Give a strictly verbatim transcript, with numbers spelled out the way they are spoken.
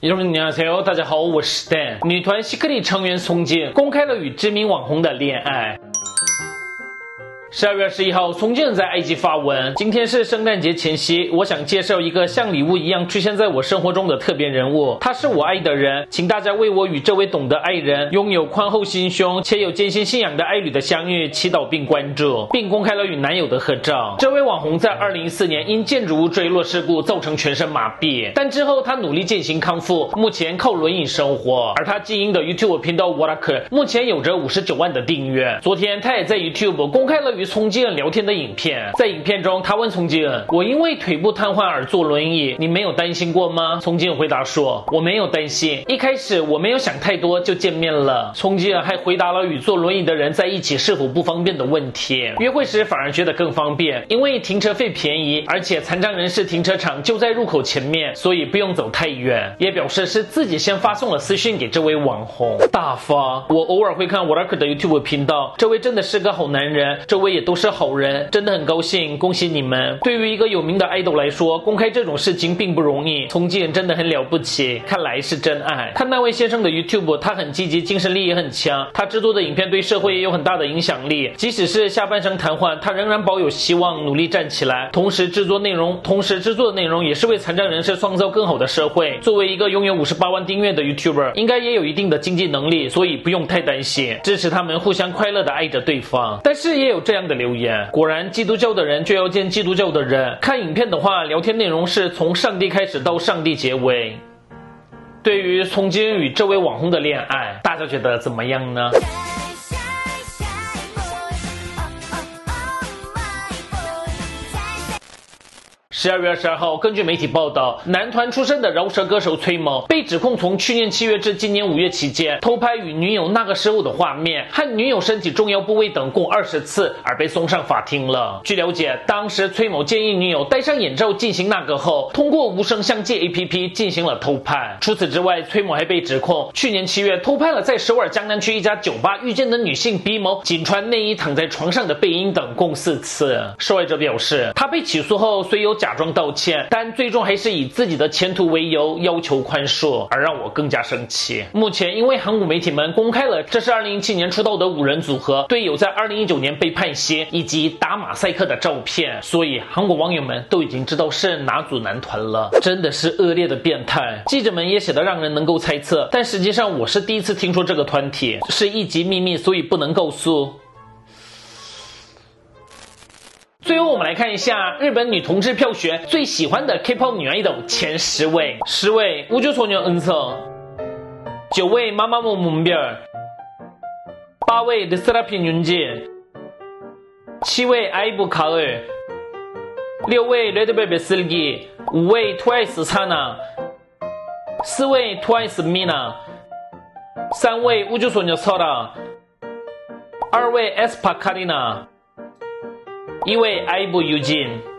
여러분안녕하세요，大家好，我是 Dan。女团 Secret 成员宋静公开了与知名网红的恋爱。十二月二十一号，宋静在 I G 发文：今天是圣诞节前夕，我想介绍一个像礼物一样出现在我生活中的特别人物，他是我爱的人，请大家为我与这位懂得爱人、拥有宽厚心胸且有坚信信仰的爱侣的相遇祈祷并关注，并公开了与男友的合照。这位网红在二零一四年因建筑物坠落事故造成全身麻痹，但之后他努力进行康复，目前靠轮椅生活。而他经营的 YouTube 频道 Warak 目前有着五十九万的订阅。昨天他也在 YouTube 公开了与宋静聊天的影片，在影片中，他问宋静：“我因为腿部瘫痪而坐轮椅，你没有担心过吗？”宋静回答说：“我没有担心，一开始我没有想太多就见面了。”宋静还回答了与坐轮椅的人在一起是否不方便的问题。约会时反而觉得更方便，因为停车费便宜，而且残障人士停车场就在入口前面，所以不用走太远。也表示是自己先发送了私讯给这位网红。大发，我偶尔会看 Warak 的 YouTube 频道，这位真的是个好男人，这位也都是好人，真的很高兴，恭喜你们！对于一个有名的 idol 来说，公开这种事情并不容易。宋静真的很了不起，看来是真爱。看那位先生的 YouTube， 他很积极，精神力也很强，他制作的影片对社会也有很大的影响力。即使是下半身瘫痪，他仍然保有希望，努力站起来。同时制作内容，同时制作的内容也是为残障人士创造更好的社会。作为一个拥有五十八万订阅的 YouTuber， 应该也有一定的经济能力，所以不用太担心，支持他们互相快乐的爱着对方。但是也有这样的留言。果然基督教的人就要见基督教的人，看影片的话，聊天内容是从上帝开始到上帝结尾。对于宋静与这位网红的恋爱，大家觉得怎么样呢？十二月二十二号，根据媒体报道，男团出身的饶舌歌手崔某被指控从去年七月至今年五月期间偷拍与女友那个时候的画面和女友身体重要部位等共二十次，而被送上法庭了。据了解，当时崔某建议女友戴上眼罩进行那个后，通过无声相机 A P P 进行了偷拍。除此之外，崔某还被指控去年七月偷拍了在首尔江南区一家酒吧遇见的女性比某仅穿内衣躺在床上的背影等共四次。受害者表示，他被起诉后虽有假装道歉，但最终还是以自己的前途为由要求宽恕，而让我更加生气。目前因为韩国媒体们公开了这是二零一七年出道的五人组合队友在二零一九年被判刑以及打马赛克的照片，所以韩国网友们都已经知道是哪组男团了。真的是恶劣的变态，记者们也写得让人能够猜测，但实际上我是第一次听说这个团体，是一级秘密，所以不能告诉。最后我们来看一下日本女同志票选最喜欢的 K-pop 女 idol 前十位。十位우주소녀 은성， 九位마마무 문별， 八位르세라핌 윤진， 七位아이브 가을， 六位레드벨벳 슬기， 五位 트와이스 사나， 四位 트와이스 미나， 三位우주소녀 설아， 二位에스파 카리나，一位아이브 유진。